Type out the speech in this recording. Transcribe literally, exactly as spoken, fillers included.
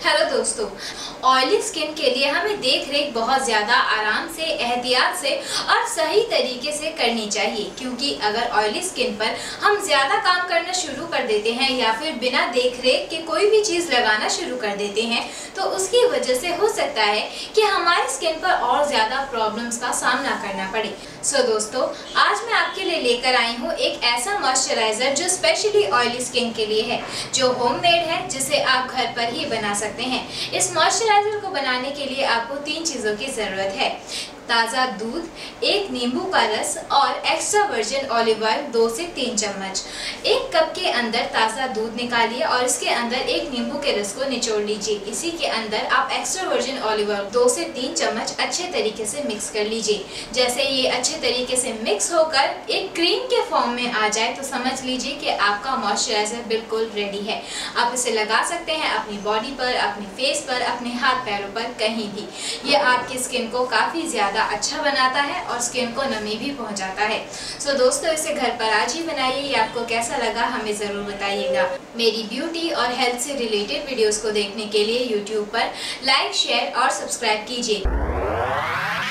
Hello दोस्तों, oily skin के लिए हमें देख रेख बहुत ज़्यादा आराम से, एहतियात से और सही तरीके से करनी चाहिए, क्योंकि अगर ऑयली स्किन पर हम ज़्यादा काम करना शुरू कर देते हैं या फिर बिना देख रेख के कोई भी चीज़ लगाना शुरू कर देते हैं तो उसकी वजह से हो सकता है कि हमारी स्किन पर और ज़्यादा प्रॉब्लम्स का सामना करना पड़े। सो so, दोस्तों, आज मैं आपके लिए लेकर आई हूँ एक ऐसा मॉइस्चराइज़र जो स्पेशली ऑयली स्किन के लिए है, जो होममेड है, जिसे आप घर पर ही बना सकते हैं। इस मॉइस्चराइज़र को बनाने के लिए आपको तीन चीज़ों की ज़रूरत है: ताज़ा दूध, एक नींबू का रस और एक्स्ट्रा वर्जिन ऑलिव ऑयल दो से तीन चम्मच। एक कप के अंदर ताज़ा दूध निकालिए और इसके अंदर एक नींबू के रस को निचोड़ लीजिए। इसी के अंदर आप एक्स्ट्रा वर्जिन ऑलिव ऑयल दो से तीन चम्मच अच्छे तरीके से मिक्स कर लीजिए। जैसे ये अच्छे तरीके से मिक्स होकर एक क्रीम के फॉर्म में आ जाए तो समझ लीजिए कि आपका मॉइस्चराइज़र बिल्कुल रेडी है। आप इसे लगा सकते हैं अपनी बॉडी पर, अपने फेस पर, अपने हाथ पैरों पर, कहीं भी। ये आपकी स्किन को काफ़ी ज़्यादा अच्छा बनाता है और स्किन को नमी भी पहुंचाता है। सो so, दोस्तों, इसे घर पर आज ही बनाइए। ये आपको कैसा लगा हमें ज़रूर बताइएगा। मेरी ब्यूटी और हेल्थ से रिलेटेड वीडियोस को देखने के लिए यूट्यूब पर लाइक, शेयर और सब्सक्राइब कीजिए।